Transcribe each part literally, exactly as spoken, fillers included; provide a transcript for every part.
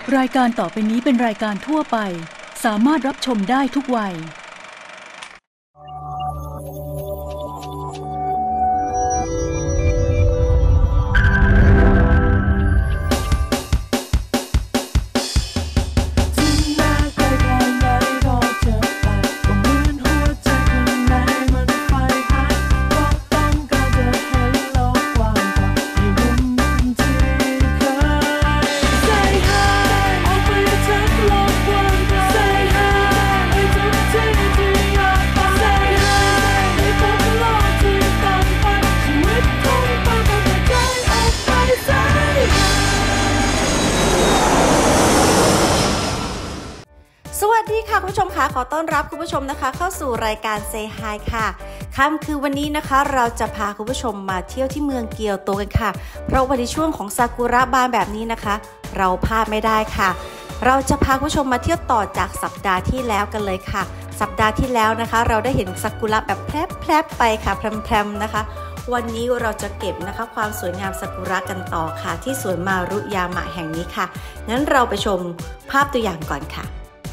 รายการต่อไปนี้เป็นรายการทั่วไปสามารถรับชมได้ทุกวัยคุณผู้ชมคะขอต้อนรับคุณผู้ชมนะคะเข้าสู่รายการ Say Hi ค่ะค่ำคือวันนี้นะคะเราจะพาคุณผู้ชมมาเที่ยวที่เมืองเกียวโตกันค่ะเพราะวันในช่วงของซากุระบานแบบนี้นะคะเราพลาดไม่ได้ค่ะเราจะพาคุณผู้ชมมาเที่ยวต่อจากสัปดาห์ที่แล้วกันเลยค่ะสัปดาห์ที่แล้วนะคะเราได้เห็นซากุระแบบแพรบๆไปค่ะแพรมๆนะคะวันนี้เราจะเก็บนะคะความสวยงามซากุระกันต่อค่ะที่สวนมารุยามะแห่งนี้ค่ะงั้นเราไปชมภาพตัวอย่างก่อนค่ะ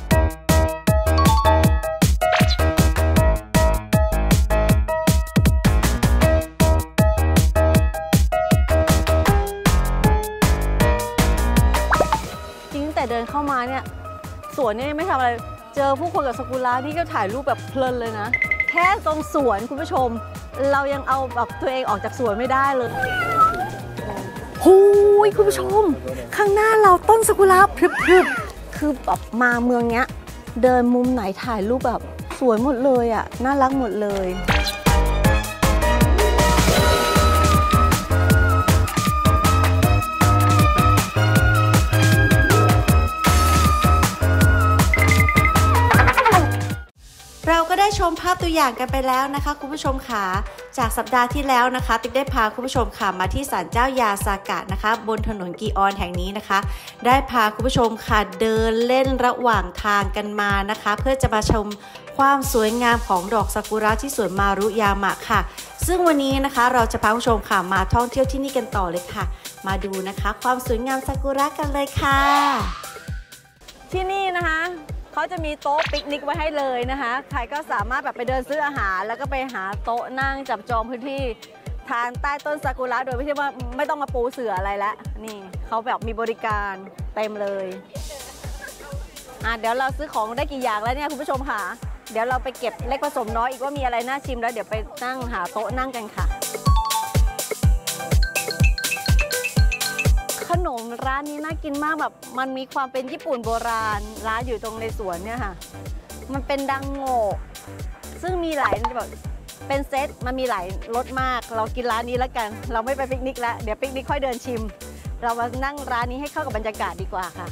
เดินเข้ามาเนี่ยสวนเนี่ยไม่ทำอะไรเจอผู้คนกับซากุระนี่ก็ถ่ายรูปแบบเพลินเลยนะแค่ตรงสวนคุณผู้ชมเรายังเอาแบบตัวเองออกจากสวนไม่ได้เลยโอ้ยคุณผู้ชมข้างหน้าเราต้นซากุระพรึบๆคือแบบมาเมืองเนี้ยเดินมุมไหนถ่ายรูปแบบสวยหมดเลยอ่ะน่ารักหมดเลยเราก็ได้ชมภาพตัวอย่างกันไปแล้วนะคะคุณผู้ชมค่ะจากสัปดาห์ที่แล้วนะคะติ๊กได้พาคุณผู้ชมค่ะมาที่ศาลเจ้ายาซากะนะคะบนถนนกิออนแห่งนี้นะคะได้พาคุณผู้ชมค่ะเดินเล่นระหว่างทางกันมานะคะเพื่อจะมาชมความสวยงามของดอกซากุระที่สวนมารุยามะค่ะซึ่งวันนี้นะคะเราจะพาคุณผู้ชมค่ะมาท่องเที่ยวที่นี่กันต่อเลยค่ะมาดูนะคะความสวยงามซากุระกันเลยค่ะที่นี่นะคะเขาจะมีโต๊ะปิกนิกไว้ให้เลยนะคะใครก็สามารถแบบไปเดินซื้ออาหารแล้วก็ไปหาโต๊ะนั่งจับจองพื้นที่ทานใต้ต้นซากุระโดยไม่ใช่ว่าไม่ต้องมาปูเสื่ออะไรแล้วนี่เขาแบบมีบริการเต็มเลยอ่ะเดี๋ยวเราซื้อของได้กี่อย่างแล้วเนี่ยคุณผู้ชมค่ะเดี๋ยวเราไปเก็บเล็กผสมน้อยอีกว่ามีอะไรน่าชิมแล้วเดี๋ยวไปนั่งหาโต๊ะนั่งกันค่ะขนมร้านนี้น่ากินมากแบบมันมีความเป็นญี่ปุ่นโบราณร้านอยู่ตรงในสวนเนี่ยค่ะมันเป็นดังโง่ซึ่งมีหลายแบบเป็นเซตมันมีหลายรสมากเรากินร้านนี้แล้วกันเราไม่ไปปิกนิกแล้วเดี๋ยวปิกนิกค่อยเดินชิมเรามานั่งร้านนี้ให้เข้ากับบรรยากาศดีกว่าค่ะ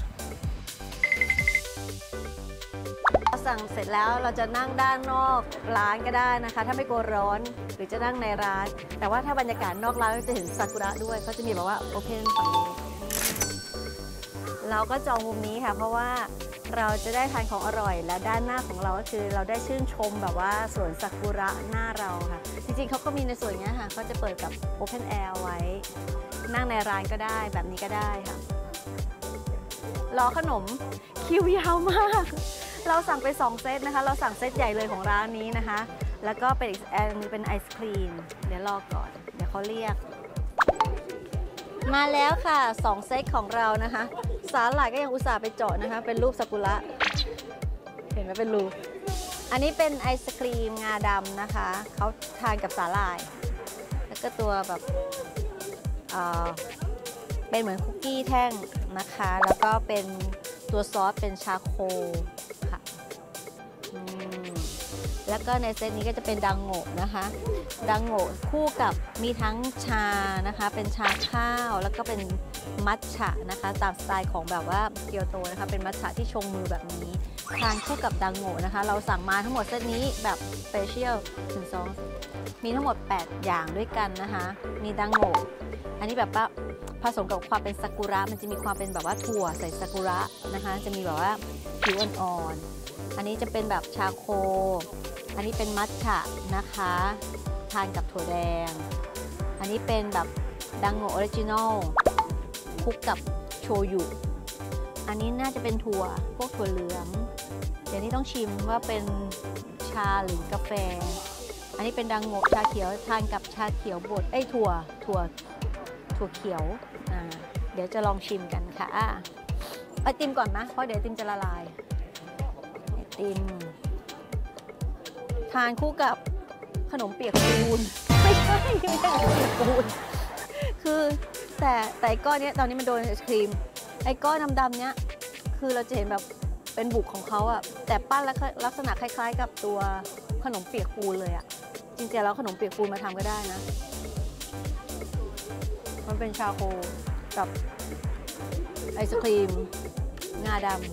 เราสั่งเสร็จแล้วเราจะนั่งด้านนอกร้านก็ได้นะคะถ้าไม่กลัวร้อนหรือจะนั่งในร้านแต่ว่าถ้าบรรยากาศนอกร้านก็จะเห็นซากุระด้วยเขาจะมีแบบว่าโอเพนฝั่งนี้เราก็จองมุมนี้ค่ะเพราะว่าเราจะได้ทานของอร่อยและด้านหน้าของเราก็คือเราได้ชื่นชมแบบว่าสวนซากุระหน้าเราค่ะจริงๆเขาก็มีในส่วนนี้ค่ะเขาจะเปิดกับโอเพนแอร์ไว้นั่งในร้านก็ได้แบบนี้ก็ได้ค่ะรอขนมคิวยาวมากเราสั่งไปสองเซตนะคะเราสั่งเซตใหญ่เลยของร้านนี้นะคะแล้วก็เป็นอีกอันนึงเป็นไอศครีมเดี๋ยวรอก่อนเดี๋ยวเขาเรียกมาแล้วค่ะสองเซตของเรานะคะสาหร่ายก็ยังอุตส่าห์ไปเจาะนะคะเป็นรูปซากุระเห็นไหมเป็นรูปอันนี้เป็นไอศครีมงาดำนะคะเขาทานกับสาหร่ายแล้วก็ตัวแบบเอ่อเป็นเหมือนคุกกี้แท่งนะคะแล้วก็เป็นตัวซอสเป็นชาโคค่ะแล้วก็ในเซตนี้ก็จะเป็นดังโง่นะคะดังโง่คู่กับมีทั้งชานะคะเป็นชาข้าวแล้วก็เป็นมัทฉะนะคะตามสไตล์ของแบบว่าเกียวโตนะคะเป็นมัทฉะที่ชงมือแบบนี้ทานคู่กับดังโง่นะคะเราสั่งมาทั้งหมดเซตนี้แบบสเปเชียลถึงสองมีทั้งหมดแปดอย่างด้วยกันนะคะมีดังโง่อันนี้แบบว่าผสมกับความเป็นซากุระมันจะมีความเป็นแบบว่าถั่วใส่ซากุระนะคะจะมีแบบว่าผิวอ่อนๆอันนี้จะเป็นแบบชาโคอันนี้เป็นมัทฉะนะคะทานกับถั่วแดงอันนี้เป็นแบบดังโง่ออริจินอลคลุกกับโชยุ อันอันนี้น่าจะเป็นถั่วพวกถั่วเหลืองเดี๋ยวนี้ต้องชิมว่าเป็นชาหรือกาแฟอันนี้เป็นดังโงกชาเขียวทานกับชาเขียวบดไอ้ถั่วถั่วถั่วเขียวอ่าเดี๋ยวจะลองชิมกันค่ะไอติมก่อนนะเพราะเดี๋ยวไอติมจะละลายไอติมทานคู่กับขนมเปียกปูนไม่ใช่ไม่ใช่ขนมเปียกปูนคือแต่แต่ก้อนนี้ตอนนี้มันโดนไอศครีมไอ้ก้อนดำๆเนี้ยคือเราจะเห็นแบบเป็นบุกของเขาอะแต่ปั้นแล้วลักษณะคล้ายๆกับตัวขนมเปียกปูนเลยอะจริงๆแล้วขนมเปียกปูนมาทำก็ได้นะมันเป็นชาโคกับไอศครีมงาดำ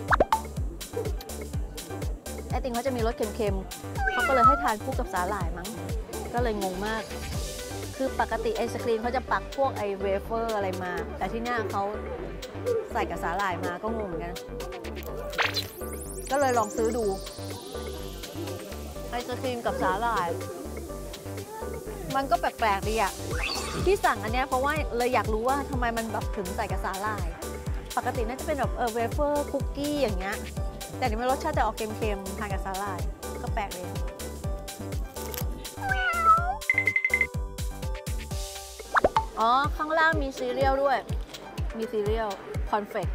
ไอติมเขาจะมีรสเค็มๆเขาก็เลยให้ทานคู่กับสาหร่ายมั้งก็เลยงงมากคือปกติไอศครีมเขาจะปักพวกไอเวเฟอร์อะไรมาแต่ที่หน้าเขาใส่กับสาหร่ายมาก็งงเหมือนกันก็เลยลองซื้อดูไอศครีมกับสาหร่ายมันก็แปลกๆดีอะที่สั่งอันเนี้ยเพราะว่าเลยอยากรู้ว่าทำไมมันแบบถึงใส่กับสาหร่ายปกติน่าจะเป็นแบบเออเวเฟอร์คุกกี้อย่างเงี้ยแต่นี่มันรสชาติจะออกเค็มๆทานกับสาหร่ายก็แปลกเลยอ๋อข้างล่างมีซีเรียลด้วยมีซีเรียลคอนเฟก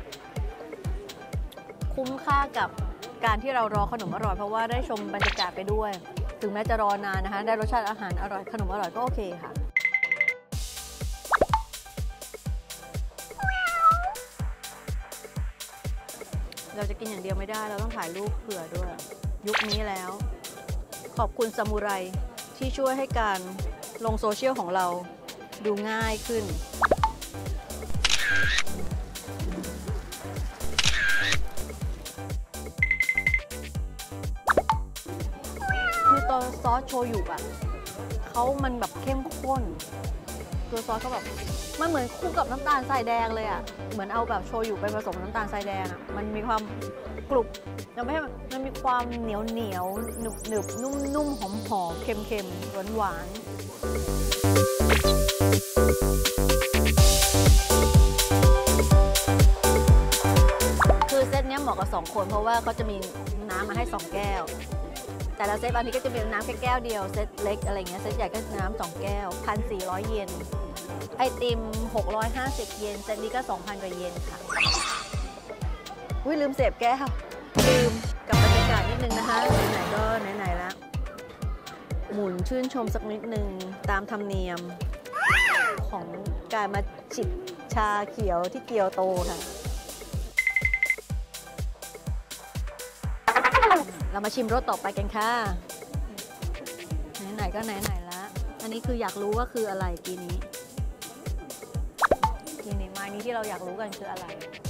คุ้มค่ากับการที่เรารอขนมอร่อยเพราะว่าได้ชมบรรยากาศไปด้วยถึงแม้จะรอนานนะคะได้รสชาติอาหารอร่อยขนมอร่อยก็โอเคค่ะเราจะกินอย่างเดียวไม่ได้เราต้องถ่ายรูปเผื่อด้วยยุคนี้แล้วขอบคุณซามูไรที่ช่วยให้การลงโซเชียลของเราดูง่ายขึ้นคือตัวซอสโชยุอ่ะเขามันแบบเข้มข้นตัวซอสก็แบบมันเหมือนคู่กับน้ำตาลทรายแดงเลยอ่ะเหมือนเอาแบบโชยุไปผสมน้ำตาลทรายแดงอ่ะมันมีความกรุบแล้วไม่ให้มันมีความเหนียวเหนียวหนึบหนึบนุ่มนุ่มหอมหอมเค็มเค็มหวานหวานคือเซตนี้เหมาะกับสองคนเพราะว่าเขาจะมีน้ำมาให้สองแก้วแต่ละเซตบางทีก็จะมีน้ำแค่แก้วเดียวเซตเล็กอะไรเงี้ยเซตใหญ่ก็น้ำสองแก้ว หนึ่งพันสี่ร้อย เยนไอติมหกร้อยห้าสิบเยนเซตนี้ก็ สองพัน กว่าเยนค่ะอุ้ยลืมเสพแก้วลืมกับบรรยากาศนิดนึงนะคะไหนๆก็ไหนๆแล้วหมุนชื่นชมสักนิดนึงตามธรรมเนียมของการมาจิบชาเขียวที่เกียวโตค่ะเรามาชิมรสต่อไปกันค่ะไหนๆก็ไหนๆแล้วอันนี้คืออยากรู้ว่าคืออะไรกีนี้กีนี้ไม้นี้ที่เราอยากรู้กันคืออะไร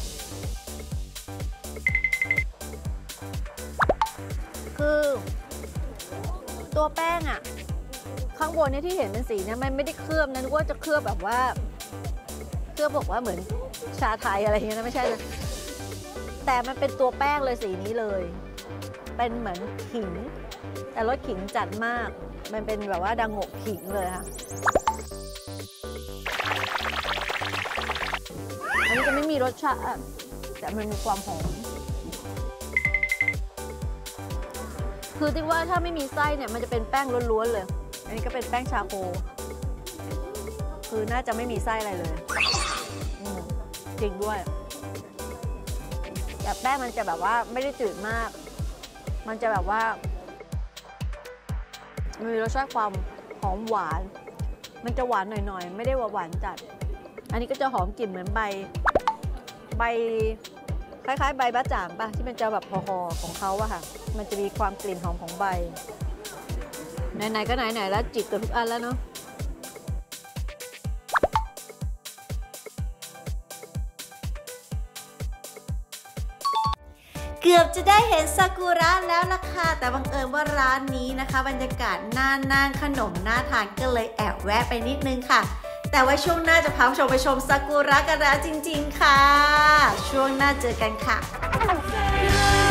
คือตัวแป้งอะข้างบนเนี่ยที่เห็นเป็นสีเนี่ยมันไม่ได้เคลือบนะนึกว่าจะเคลือบแบบว่าเคลือบบอกว่าเหมือนชาไทยอะไรอย่างเงี้ยนะไม่ใช่เลยแต่มันเป็นตัวแป้งเลยสีนี้เลยเป็นเหมือนขิงแต่รสขิงจัดมากมันเป็นแบบว่าดังโงกขิงเลยค่ะอันนี้จะไม่มีรสชาติแต่มันมีความหอมคือที่ว่าถ้าไม่มีไส้เนี่ยมันจะเป็นแป้งล้วนๆเลยอันนี้ก็เป็นแป้งชาโคคือน่าจะไม่มีไส้อะไรเลยจริงด้วยแต่แป้งมันจะแบบว่าไม่ได้จืดมากมันจะแบบว่ามันมีรสชาติความหอมหวานมันจะหวานหน่อยๆไม่ได้หวานจัดอันนี้ก็จะหอมกลิ่นเหมือนใบใบคล้ายๆใบบ้าจ่างป่ะที่มันจะแบบห่อๆของเขาอะค่ะมันจะมีความกลิ่นหอมของใบไหนๆก็ไหนๆแล้วจิบกับทุกอันแล้วเนาะเกือบจะได้เห็นซากุระแล้วล่ะค่ะแต่บังเอิญว่าร้านนี้นะคะบรรยากาศน่านั่งขนมน่าทานก็เลยแอบแวะไปนิดนึงค่ะแต่ว่าช่วงหน้าจะพาผู้ชมไปชมซากุระกันแล้วจริงๆค่ะช่วงหน้าเจอกันค่ะ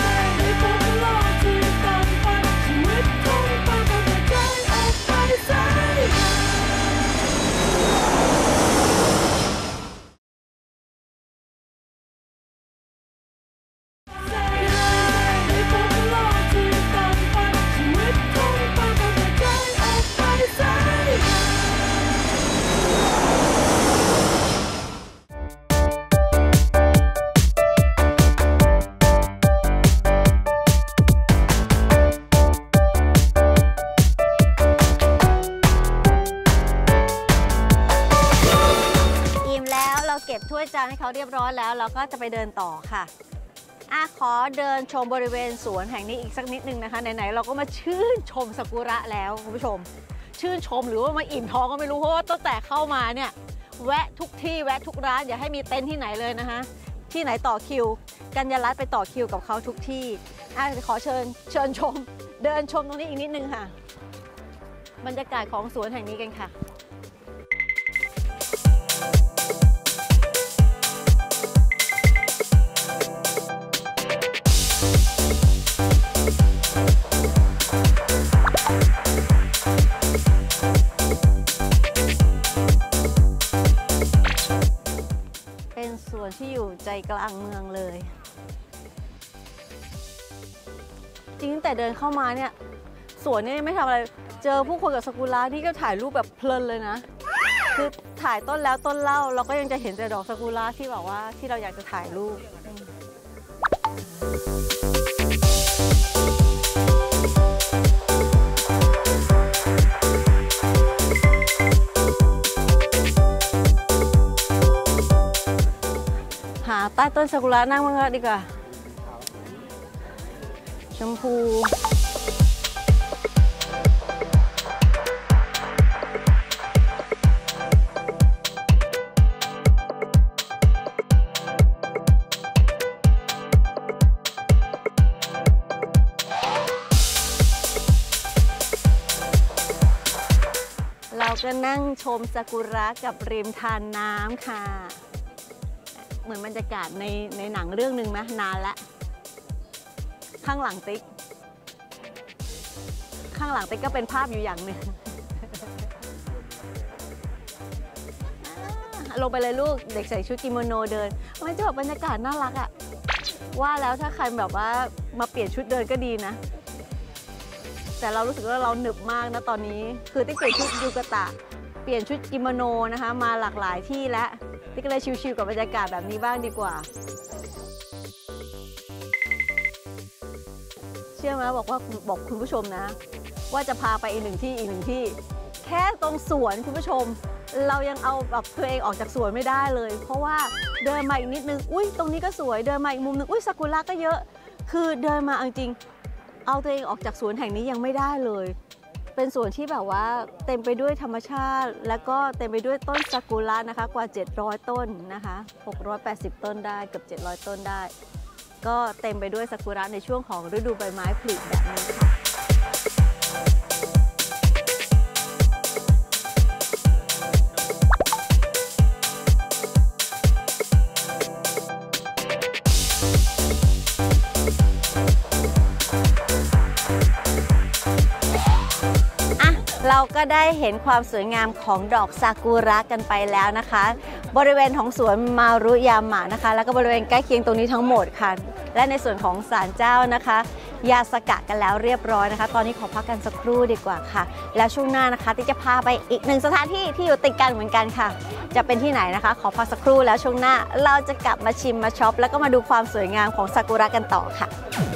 ให้เขาเรียบร้อยแล้วเราก็จะไปเดินต่อค่ะอ่ะขอเดินชมบริเวณสวนแห่งนี้อีกสักนิดนึงนะคะไหนๆเราก็มาชื่นชมซากุระแล้วคุณผู้ชมชื่นชมหรือว่ามาอิ่มท้องก็ไม่รู้เพราะว่าตั้งแต่เข้ามาเนี่ยแวะทุกที่แวะทุกร้านอย่าให้มีเต็นท์ที่ไหนเลยนะคะที่ไหนต่อคิวกัญญารัตน์ไปต่อคิวกับเขาทุกที่อ่ะขอเชิญเชิญชมเดินชมตรงนี้อีกนิดนึงค่ะบรรยากาศของสวนแห่งนี้กันค่ะสวนที่อยู่ใจกลางเมืองเลยจริงแต่เดินเข้ามาเนี่ยสวนนี่ไม่ทำอะไรเจอผู้คนกับซากุระนี่ก็ถ่ายรูปแบบเพลินเลยนะคือถ่ายต้นแล้วต้นเล่าเราก็ยังจะเห็นแต่ดอกซากุระที่แบบว่าที่เราอยากจะถ่ายรูปหาใต้ต้นซากุระนั่งมั้งดีกว่าชมพูเราก็นั่งชมซากุระกับริมทานน้ำค่ะเหมือนบรรยากาศในในหนังเรื่องหนึ่งไหมนานละข้างหลังติ๊กข้างหลังติ๊กก็เป็นภาพอยู่อย่างหนึ่งลงไปเลยลูกเด็กใส่ชุดกิโมโนเดินมันจะแบบบรรยากาศน่ารักอะว่าแล้วถ้าใครแบบว่ามาเปลี่ยนชุดเดินก็ดีนะแต่เรารู้สึกว่าเราหนึบมากนะตอนนี้คือติ๊กเปลี่ยนชุดยูกะตะเปลี่ยนชุดกิโมโนนะคะมาหลากหลายที่และติ๊กก็เลยชิลๆกับบรรยากาศแบบนี้บ้างดีกว่าเชื่อไหมบอกว่าบอกคุณผู้ชมนะว่าจะพาไปอีกหนึ่งที่อีกหนึ่งที่แค่ตรงสวนคุณผู้ชมเรายังเอาแบบตัวเองออกจากสวนไม่ได้เลยเพราะว่าเดินมาอีกนิดนึงอุ้ยตรงนี้ก็สวยเดินมาอีกมุมนึงอุ้ยซากุระก็เยอะคือเดินมาจริงๆเอาตัวเองออกจากสวนแห่งนี้ยังไม่ได้เลยเป็นสวนที่แบบว่าเต็มไปด้วยธรรมชาติแล้วก็เต็มไปด้วยต้นซากุระนะคะกว่าเจ็ดร้อยต้นนะคะหกร้อยแปดสิบต้นได้เกือบเจ็ดร้อยต้นได้ก็เต็มไปด้วยซากุระในช่วงของฤดูใบไม้ผลิแบบนี้ค่ะเราก็ได้เห็นความสวยงามของดอกซากุระกันไปแล้วนะคะบริเวณของสวนมารุยามะนะคะแล้วก็บริเวณใกล้เคียงตรงนี้ทั้งหมดค่ะและในส่วนของศาลเจ้านะคะยาสกะกันแล้วเรียบร้อยนะคะตอนนี้ขอพักกันสักครู่ดีกว่าค่ะแล้วช่วงหน้านะคะที่จะพาไปอีกหนึ่งสถานที่ที่อยู่ติดกันเหมือนกันค่ะจะเป็นที่ไหนนะคะขอพักสักครู่แล้วช่วงหน้าเราจะกลับมาชิมมาช็อปแล้วก็มาดูความสวยงามของซากุระกันต่อค่ะ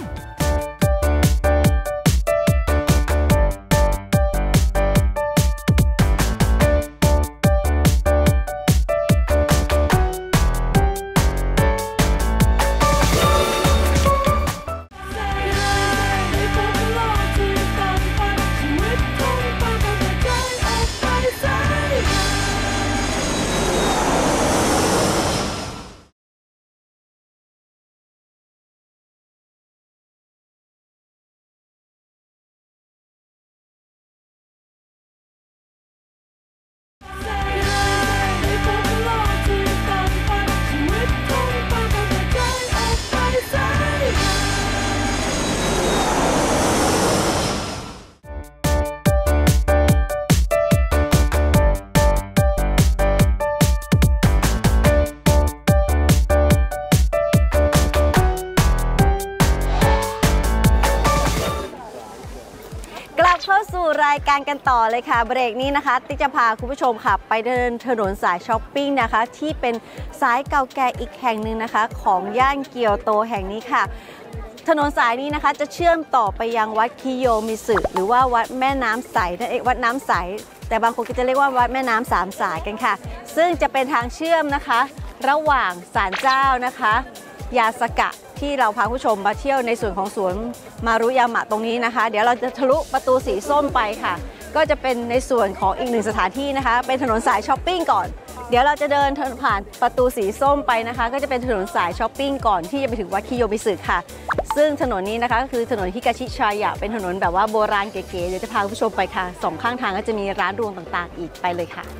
เข้าสู่รายการกันต่อเลยค่ะเบรกนี้นะคะติ๊กจะพาคุณผู้ชมค่ะไปเดินถนนสายช้อปปิ้งนะคะที่เป็นสายเก่าแก่อีกแห่งหนึ่งนะคะของย่านเกียวโตแห่งนี้ค่ะถนนสายนี้นะคะจะเชื่อมต่อไปยังวัดคิโยมิสึหรือว่าวัดแม่น้ำใสนั่นเองวัดน้ำใสแต่บางคนก็จะเรียกว่าวัดแม่น้ำสามสายกันค่ะซึ่งจะเป็นทางเชื่อมนะคะระหว่างศาลเจ้านะคะยาสกะที่เราพาผู้ชมมาเที่ยวในส่วนของสวนมารุยามะตรงนี้นะคะเดี๋ยวเราจะทะลุประตูสีส้มไปค่ะก็จะเป็นในส่วนของอีกหนึ่งสถานที่นะคะเป็นถนนสายช้อปปิ้งก่อนเดี๋ยวเราจะเดินผ่านประตูสีส้มไปนะคะก็จะเป็นถนนสายช้อปปิ้งก่อนที่จะไปถึงวัดคิโยมิสึค่ะซึ่งถนนนี้นะคะก็คือถนนฮิกาชิชายะเป็นถนนแบบว่าโบราณเก๋ๆเดี๋ยวจะพาผู้ชมไปค่ะสองข้างทางก็จะมีร้านรวงต่างๆอีกไปเลยค่ะ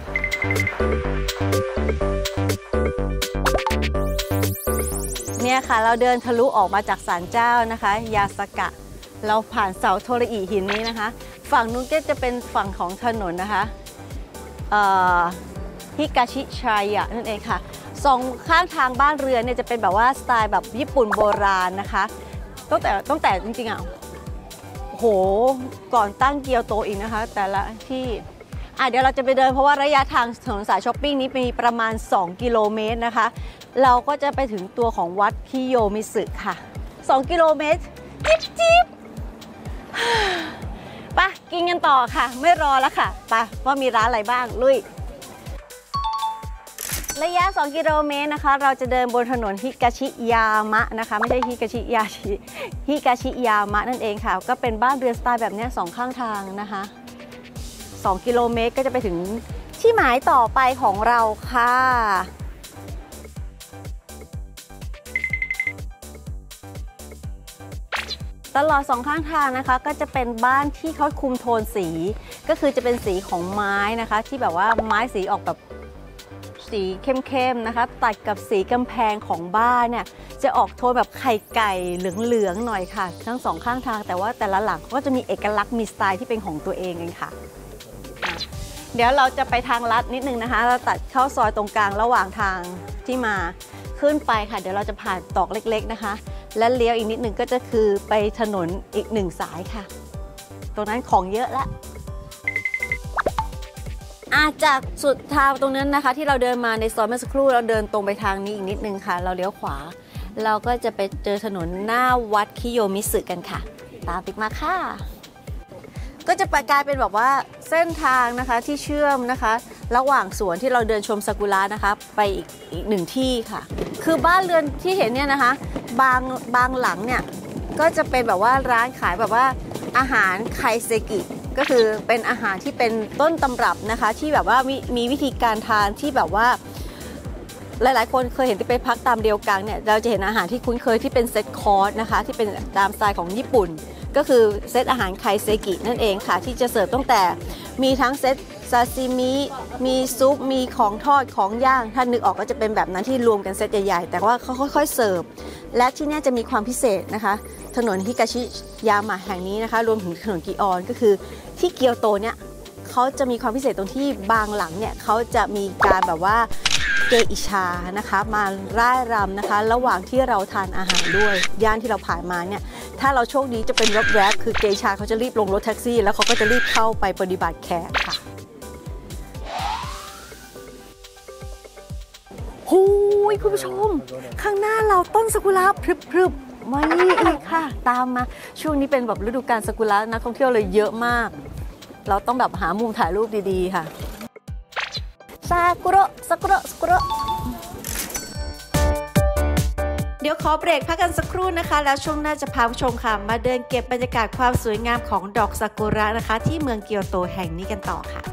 เนี่ยค่ะเราเดินทะลุออกมาจากศาลเจ้านะคะยาสกะเราผ่านเสาโทริอิหินนี้นะคะฝั่งนู้นก็จะเป็นฝั่งของถนนนะคะฮิกาชิชายะนั่นเองค่ะสองข้างทางบ้านเรือนเนี่ยจะเป็นแบบว่าสไตล์แบบญี่ปุ่นโบราณนะคะตั้งแต่ตั้งแต่จริงๆอ่ะโหก่อนตั้งเกียวโตอีกนะคะแต่ละที่อ่ะเดี๋ยวเราจะไปเดินเพราะว่าระยะทางถนนสายช้อปปิ้งนี้มีประมาณสองกิโลเมตรนะคะเราก็จะไปถึงตัวของวัดคิโยมิสึค่ะสองกิโลเมตรจิ๊บจิ๊บไปกินกันต่อค่ะไม่รอแล้วค่ะไปว่ามีร้านอะไรบ้างลุยระยะสองกิโลเมตรนะคะเราจะเดินบนถนนฮิกาชิยามะนะคะไม่ใช่ฮิกาชิยาชิฮิกาชิยามะนั่นเองค่ะก็เป็นบ้านเรือนสไตล์แบบนี้สองข้างทางนะคะสองกิโลเมตรก็จะไปถึงที่หมายต่อไปของเราค่ะตลอดสองข้างทางนะคะก็จะเป็นบ้านที่เขาคุมโทนสีก็คือจะเป็นสีของไม้นะคะที่แบบว่าไม้สีออกแบบสีเข้มๆนะคะตัดกับสีกำแพงของบ้านเนี่ยจะออกโทนแบบไข่ไก่เหลืองๆหน่อยค่ะทั้งสองข้างทางแต่ว่าแต่ละหลังก็จะมีเอกลักษณ์มีสไตล์ที่เป็นของตัวเองเองค่ะเดี๋ยวเราจะไปทางลัดนิดนึงนะคะเราตัดเข้าซอยตรงกลางระหว่างทางที่มาขึ้นไปค่ะเดี๋ยวเราจะผ่านตอกเล็กๆนะคะและเลี้ยวอีกนิดนึงก็จะคือไปถนนอีกหนึ่งสายค่ะตรงนั้นของเยอะละอาจากสุดทางตรงนั้นนะคะที่เราเดินมาในซอยเมื่อสักครู่เราเดินตรงไปทางนี้อีกนิดนึงค่ะเราเลี้ยวขวาเราก็จะไปเจอถนนหน้าวัดคิโยมิสึกันค่ะตามติ๊กมาค่ะก็จะกลายเป็นแบบว่าเส้นทางนะคะที่เชื่อมนะคะระหว่างสวนที่เราเดินชมซากุระนะคะไปอีกอีกหนึ่งที่ค่ะคือบ้านเรือนที่เห็นเนี่ยนะคะบางบางหลังเนี่ยก็จะเป็นแบบว่าร้านขายแบบว่าอาหารไคเซกิก็คือเป็นอาหารที่เป็นต้นตำรับนะคะที่แบบว่ามีมีวิธีการทานที่แบบว่าหลายๆคนเคยเห็นที่ไปพักตามเดียวกันเนี่ยเราจะเห็นอาหารที่คุ้นเคยที่เป็นเซตคอร์สนะคะที่เป็นตามสไตล์ของญี่ปุ่นก็คือเซตอาหารไคเซกินั่นเองค่ะที่จะเสิร์ฟตั้งแต่มีทั้งเซตซาซิมิมีซุปมีของทอดของย่างถ้านึกออกก็จะเป็นแบบนั้นที่รวมกันเซตใหญ่ๆแต่ว่าเขาค่อยๆเสิร์ฟและที่นี่จะมีความพิเศษนะคะถนนฮิกาชิยามะแห่งนี้นะคะรวมถึงถนนกิออนก็คือที่เกียวโตเนี่ยเขาจะมีความพิเศษตรงที่บางหลังเนี่ยเขาจะมีการแบบว่าเกอิชานะคะมาร่ายรำนะคะระหว่างที่เราทานอาหารด้วยย่านที่เราผ่านมาเนี่ยถ้าเราโชคดีจะเป็นรถแกร็บคือเกอิชาเขาจะรีบลงรถแท็กซี่แล้วเขาก็จะรีบเข้าไปปฏิบัติแขกค่ะโอ้ยคุณผู้ชมข้างหน้าเราต้นซากุระพรึบๆมานี่อีกค่ะตามมาช่วงนี้เป็นแบบฤดูกาลซากุระนักท่องเที่ยวเลยเยอะมากเราต้องแบบหามุมถ่ายรูปดีๆค่ะซากุระซากุระซากุระเดี๋ยวขอเบรกพักกันสักครู่นะคะแล้วช่วงหน้าจะพาผู้ชมค่ะมาเดินเก็บบรรยากาศความสวยงามของดอกซากุระนะคะที่เมืองเกียวโตแห่งนี้กันต่อค่ะ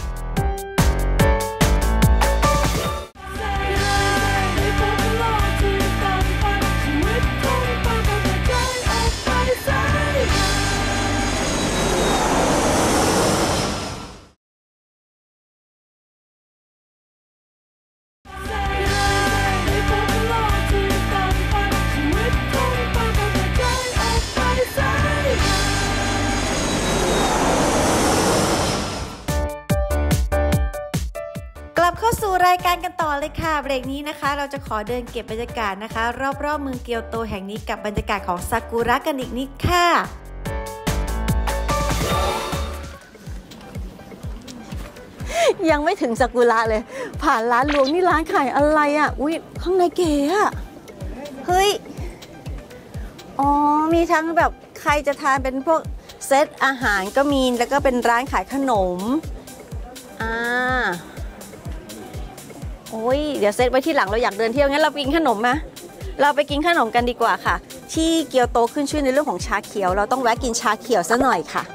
เข้าสู่รายการกันต่อเลยค่ะเบรกนี้นะคะเราจะขอเดินเก็บบรรยากาศนะคะรอบๆเมืองเกียวโตแห่งนี้กับบรรยากาศของซากุระกันอีกนิดค่ะยังไม่ถึงซากุระเลยผ่านร้านรวงนี่ร้านขายอะไรอ่ะอุ้ยข้างในเก๋อ่ะเฮ้ยอ๋อมีทั้งแบบใครจะทานเป็นพวกเซตอาหารก็มีแล้วก็เป็นร้านขายขนมอ่าโอ้ยเดี๋ยวเซตไว้ที่หลังเราอยากเดินเที่ยวงั้นเราไปกินขนมมาเราไปกินขนมกันดีกว่าค่ะที่เกียวโตขึ้นชื่อในเรื่องของชาเขียวเราต้องแวะกินชาเขียวซะหน่อยค่ะ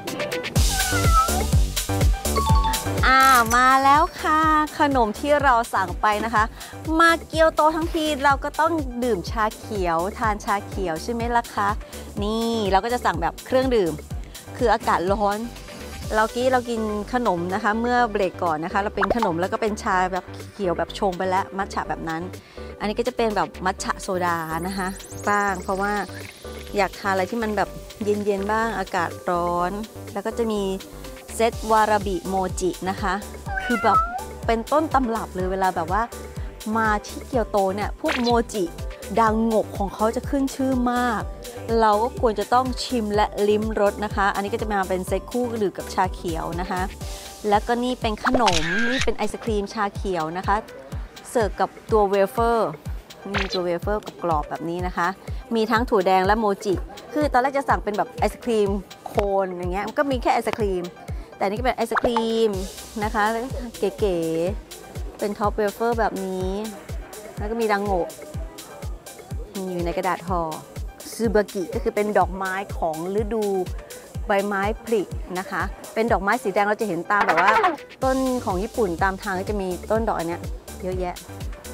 อ่ามาแล้วค่ะขนมที่เราสั่งไปนะคะมาเกียวโตทั้งทีเราก็ต้องดื่มชาเขียวทานชาเขียวใช่ไหมล่ะคะนี่เราก็จะสั่งแบบเครื่องดื่มคืออากาศร้อนเรากี้เรากินขนมนะคะเมื่อเบรกก่อนนะคะเราเป็นขนมแล้วก็เป็นชาแบบเขียวแบบชงไปแล้วมัทฉะแบบนั้นอันนี้ก็จะเป็นแบบมัทฉะโซดานะคะบ้างเพราะว่าอยากทานอะไรที่มันแบบเย็นๆบ้างอากาศร้อนแล้วก็จะมีเซตวาราบิโมจินะคะคือแบบเป็นต้นตำรับเลยเวลาแบบว่ามาที่เกียวโตเนี่ยพวกโมจิดังงกของเขาจะขึ้นชื่อมากเราก็ควรจะต้องชิมและลิ้มรสนะคะอันนี้ก็จะมาเป็นเซตคู่ดื่มกับชาเขียวนะคะแล้วก็นี่เป็นขนมนี่เป็นไอศครีมชาเขียวนะคะเสิร์ฟกับตัวเวเฟอร์มีตัวเวเฟอร์กับกรอบแบบนี้นะคะมีทั้งถั่วแดงและโมจิคือตอนแรกจะสั่งเป็นแบบไอศครีมโคนอย่างเงี้ยมันก็มีแค่ไอศครีมแต่นี่ก็เป็นไอศครีมนะคะเก๋ๆเป็นท็อปเวเฟอร์แบบนี้แล้วก็มีดังโงะอยู่ในกระดาษห่อซูบากิก็คือเป็นดอกไม้ของฤดูใบไม้ผลินะคะเป็นดอกไม้สีแดงเราจะเห็นตามแบบว่าต้นของญี่ปุ่นตามทางก็จะมีต้นดอกอันเนี้ยเยอะแยะ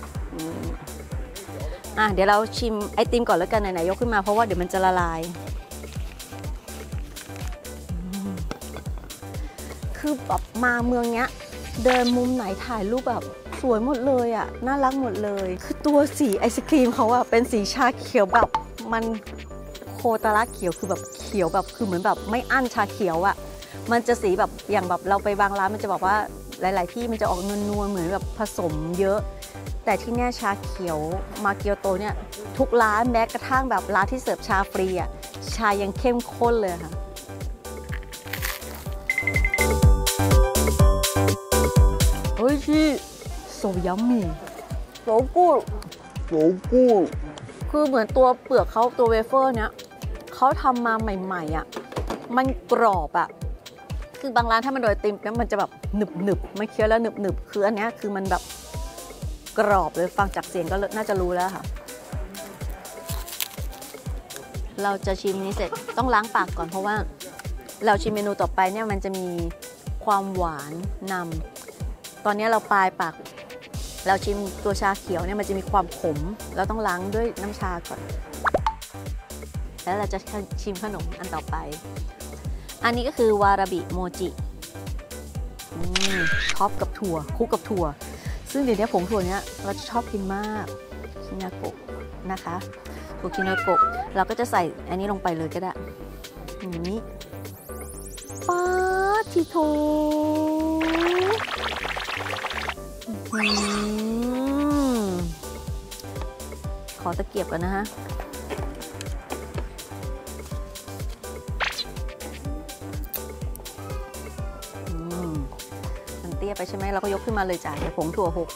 อ่ะเดี๋ยวเราชิมไอติมก่อนแล้วกันไหนๆยกขึ้นมาเพราะว่าเดี๋ยวมันจะละลายคือแบบมาเมืองเนี้ยเดินมุมไหนถ่ายรูปแบบสวยหมดเลยอ่ะน่ารักหมดเลยคือตัวสีไอศครีมเขาอ่ะเป็นสีชาเขียวแบบมันโคตาระเขียวคือแบบเขียวแบบคือเหมือนแบบไม่อั้นชาเขียวอ่ะมันจะสีแบบอย่างแบบเราไปบางร้านมันจะบอกว่าหลายๆที่มันจะออกนวลๆเหมือนแบบผสมเยอะแต่ที่แน่ชาเขียวมาเกียวโตเนี่ยทุกร้านแม้กระทั่งแบบร้านที่เสิร์ฟชาฟรีอ่ะชายังเข้มข้นเลยค่ะเฮ้ยชีโซยัมมี่โซกูโซกูคือเหมือนตัวเปลือกเขาตัวเวเฟอร์เนี้ยเขาทำมาใหม่ๆอ่ะมันกรอบอ่ะคือบางร้านถ้ามันโดยติมเนี่ยมันจะแบบหนึบหนึบไม่เคี้ยวแล้วหนึบหนึบคืออันนี้คือมันแบบกรอบเลยฟังจากเสียงก็น่าจะรู้แล้วค่ะเราจะชิมนี้เสร็จต้องล้างปากก่อนเพราะว่าเราชิมเมนูต่อไปเนี่ยมันจะมีความหวานนำตอนนี้เราปลายปากเราชิมตัวชาเขียวเนี่ยมันจะมีความขมเราต้องล้างด้วยน้ำชาก่อนแล้วเราจะชิมขนมอันต่อไปอันนี้ก็คือวาราบิโมจิท็อปกับถั่วคลุกกับถั่วซึ่งเดี๋ยวนี้ผงถั่วเนี้ยเราจะชอบกินมากคินาโกะนะคะถั่วคินาโกะเราก็จะใส่อันนี้ลงไปเลยก็ได้อย่างนี้ปาทิโตขอตะเกียบกันนะฮะมันเตี้ยไปใช่ไหมเราก็ยกขึ้นมาเลยจ้ะเดี๋ยวผงถั่วหก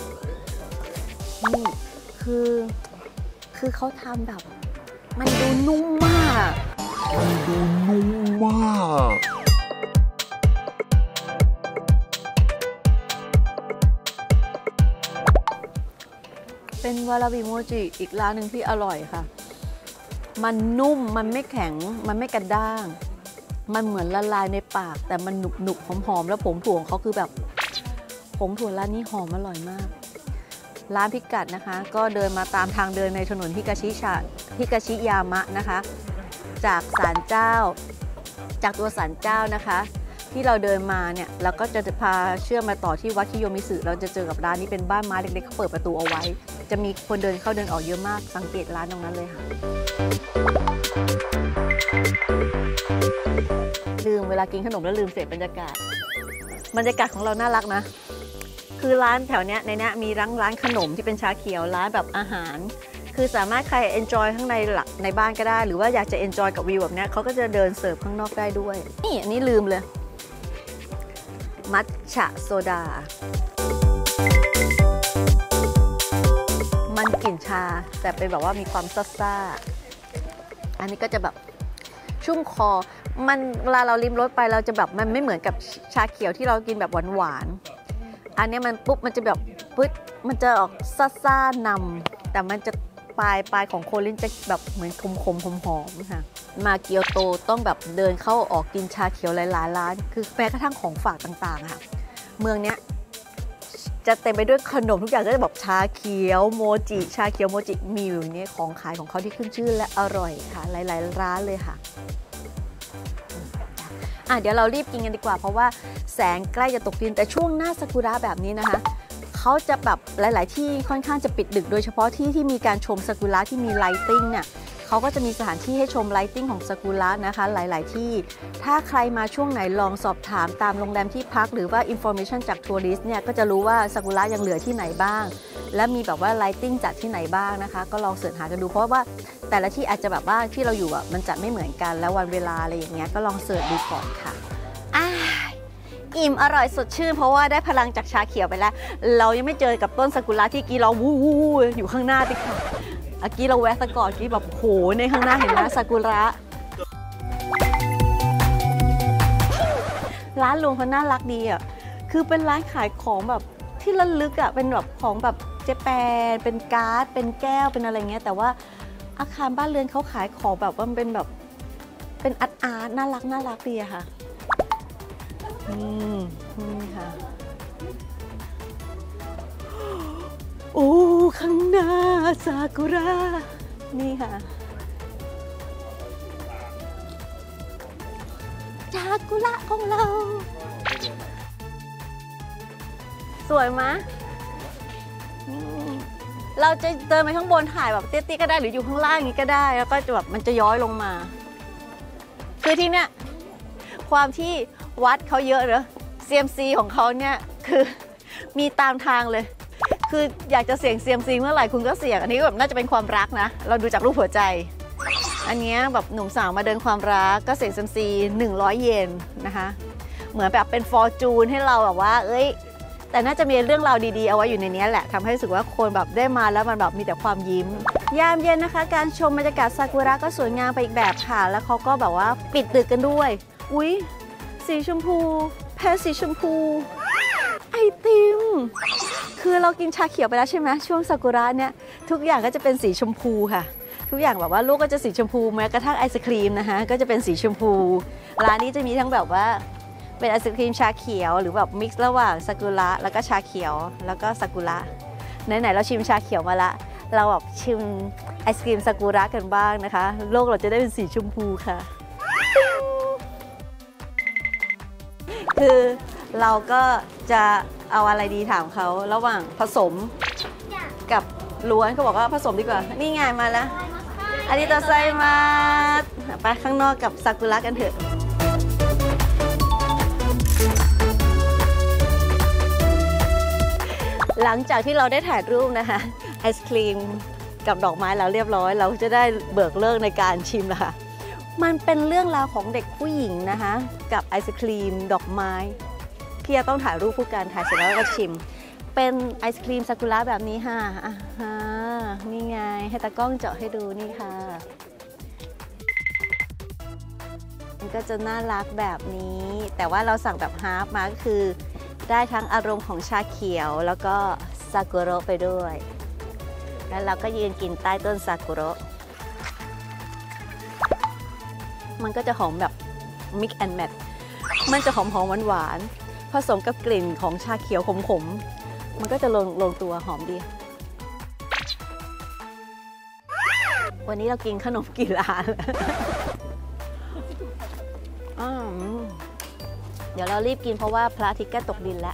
นี่คือคือเขาทำแบบมันดูนุ่มมากมันดูนุ่มมากเป็นวาราบิโมจิอีกร้านหนึ่งที่อร่อยค่ะมันนุ่มมันไม่แข็งมันไม่กระด้างมันเหมือนละลายในปากแต่มันหนุบหนุบหอมๆแล้วผงถั่วของเขาคือแบบผงถั่วร้านนี้หอมอร่อยมากร้านพิกัดนะคะก็เดินมาตามทางเดินในถนนฮิกาชิชะฮิกาชิยามะนะคะจากศาลเจ้าจากตัวศาลเจ้านะคะที่เราเดินมาเนี่ยเราก็จะพาเชื่อมมาต่อที่วัดคิโยมิสึเราจะเจอกับร้านนี้เป็นบ้านไม้เล็กๆเขาเปิดประตูเอาไว้จะมีคนเดินเข้าเดินออกเยอะมากสังเกตร้านตรงนั้นเลยค่ะลืมเวลากินขนมแล้วลืมเสพบรรยากาศบรรยากาศของเราน่ารักนะคือร้านแถวเนี้ยในเนี้ยมีร้านร้านขนมที่เป็นชาเขียวร้านแบบอาหารคือสามารถใครเอนจอยข้างในหลักในบ้านก็ได้หรือว่าอยากจะเอนจอยกับวิวแบบเนี้ยเขาก็จะเดินเสิร์ฟข้างนอกได้ด้วยนี่อันนี้ลืมเลยมัทฉะโซดามันกลิ่นชาแต่เป็นแบบว่ามีความซ่าๆอันนี้ก็จะแบบชุ่มคอมันเวลาเราลิ้มรสไปเราจะแบบมันไม่เหมือนกับชาเขียวที่เรากินแบบหวานๆอันนี้มันปุ๊บมันจะแบบปุ๊บมันจะออกซ่าๆนำแต่มันจะปลายปลายของโคลินจะแบบเหมือนขมๆหอมๆค่ะมาเกียวโตต้องแบบเดินเข้าออกกินชาเขียวหลายๆร้านคือแม้กระทั่งของฝากต่างๆค่ะเมืองเนี้ยจะเต็มไปด้วยขนมทุกอย่างก็จะบอกชาเขียวโมจิชาเขียวโมจิมีอยู่นี้ของขายของเขาที่ขึ้นชื่อและอร่อยค่ะหลายๆร้านเลยค่ะอ่ะเดี๋ยวเรารีบกินกันดีกว่าเพราะว่าแสงใกล้จะตกดินแต่ช่วงหน้าซากุระแบบนี้นะคะเขาจะแบบหลายๆที่ค่อนข้างจะปิดดึกโดยเฉพาะที่ที่มีการชมซากุระที่มีไลติ้งเนี่ยเขาก็จะมีสถานที่ให้ชมไลติ้งของซากุระนะคะหลายๆที่ถ้าใครมาช่วงไหนลองสอบถามตามโรงแรมที่พักหรือว่าอินโฟเมชันจากทัวริสต์เนี่ยก็จะรู้ว่าซากุระยังเหลือที่ไหนบ้างและมีแบบว่าไลติ้งจัดที่ไหนบ้างนะคะก็ลองเสิร์ชหากันดูเพราะว่าแต่ละที่อาจจะแบบว่าที่เราอยู่อ่ะมันจัดไม่เหมือนกันแล้ววันเวลาอะไรอย่างเงี้ยก็ลองเสิร์ชดูก่อนค่ะอ่าอิ่มอร่อยสดชื่นเพราะว่าได้พลังจากชาเขียวไปแล้วเรายังไม่เจอกับต้นซากุระที่กี้เราวู้วู้อยู่ข้างหน้าติ๊กค่ะเมื่อกี้เราแวะซะก่อนกี้แบบโหในข้างหน้าเห็นไหมซากุระร้านลุงเขาน่ารักดีอ่ะคือเป็นร้านขายของแบบที่ระลึกอ่ะเป็นแบบของแบบเจแปนเป็นการ์ดเป็นแก้วเป็นอะไรเงี้ยแต่ว่าอาคารบ้านเรือนเขาขายของแบบว่ามันเป็นแบบเป็นอาร์ตอาร์ตน่ารักน่ารักดีอะค่ะนี่นี่ค่ะโอ้ข้างหน้าซากุระนี่ค่ะซากุระของเราสวยไหมเราจะเดินไปข้างบนถ่ายแบบเตี้ยๆก็ได้หรืออยู่ข้างล่างอย่างนี้ก็ได้แล้วก็จะแบบมันจะย้อยลงมาคือที่เนี้ยความที่วัดเขาเยอะเนอะ ซี เอ็ม ซี ของเขาเนี่ยคือมีตามทางเลยคืออยากจะเสี่ยง ซี เอ็ม ซี เมื่อไหร่คุณก็เสี่ยงอันนี้แบบน่าจะเป็นความรักนะเราดูจากรูปหัวใจอันนี้แบบหนุ่มสาวมาเดินความรักก็เสี่ยง ซี เอ็ม ซี หนึ่งร้อยเยนนะคะเหมือนแบบเป็นฟอร์จูนให้เราแบบว่าเอ้ยแต่น่าจะมีเรื่องราวดีๆเอาไว้อยู่ในนี้แหละทำให้รู้สึกว่าคนแบบได้มาแล้วมันแบบมีแต่ความยิ้มยามเย็นนะคะการชมบรรยากาศซากุระก็สวยงามไปอีกแบบค่ะแล้วเขาก็แบบว่าปิดดึกกันด้วยอุ๊ยสีชมพูแพ้สีชมพูไอติมคือเรากินชาเขียวไปแล้วใช่ไหมช่วงซากุระเนี่ยทุกอย่างก็จะเป็นสีชมพูค่ะทุกอย่างแบบว่าลูกก็จะสีชมพูแม้กระทั่งไอศครีมนะคะก็จะเป็นสีชมพูร้านนี้จะมีทั้งแบบว่าเป็นไอศครีมชาเขียวหรือแบบมิกซ์ระหว่างซากุระแล้วก็ชาเขียวแล้วก็ซากุระไหนๆเราชิมชาเขียวมาละเราแบบชิมไอศครีมซากุระกันบ้างนะคะโลกเราจะได้เป็นสีชมพูค่ะคือเราก็จะเอาอะไรดีถามเขาระหว่างผสมกับล้วนเขาบอกว่าผสมดีกว่านี่ไงมาแล้วอาริโตไซมาไปข้างนอกกับซากุระกันเถอะหลังจากที่เราได้ถ่ายรูปนะคะไอศครีมกับดอกไม้แล้วเรียบร้อยเราจะได้เบิกเลิกในการชิมแล้วค่ะมันเป็นเรื่องราวของเด็กผู้หญิงนะคะกับไอศครีมดอกไม้พี่จะต้องถ่ายรูปคู่กันถ่ายเสร็จแล้วก็ชิมเป็นไอศครีมซากุระแบบนี้ค่ะอ่าฮะนี่ไงให้ตากล้องเจาะให้ดูนี่ค่ะมันก็จะน่ารักแบบนี้แต่ว่าเราสั่งแบบฮาล์ฟมาก็คือได้ทั้งอารมณ์ของชาเขียวแล้วก็ซากุระไปด้วยแล้วเราก็ยืนกินใต้ต้นซากุระมันก็จะหอมแบบ mix and match มันจะหอมหอมหวานหวานผสมกับกลิ่นของชาเขียวขมๆมันก็จะลงลงตัวหอมดีวันนี้เรากินขนมกี่ร้านเดี๋ยวเรารีบกินเพราะว่าพระอาทิตย์ก็ตกดินแล้ว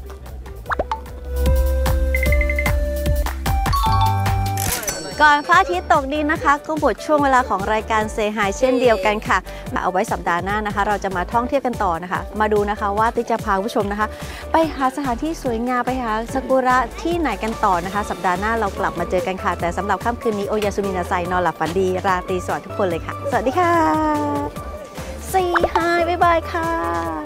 ก่อนพระอาทิตย์ตกดินนะคะก็หมดช่วงเวลาของรายการเซฮายเช่นเดียวกันค่ะเอาไว้สัปดาห์หน้านะคะเราจะมาท่องเที่ยวกันต่อนะคะมาดูนะคะว่าติ๊กจะพาผู้ชมนะคะไปหาสถานที่สวยงามไปหาซากุระที่ไหนกันต่อนะคะสัปดาห์หน้าเรากลับมาเจอกันค่ะแต่สำหรับค่ำคืนนี้โอยาสุมินาไซนอนหลับฝันดีราตรีสวัสดิ์ทุกคนเลยค่ะสวัสดีค่ะเซฮายบ๊ายบายค่ะ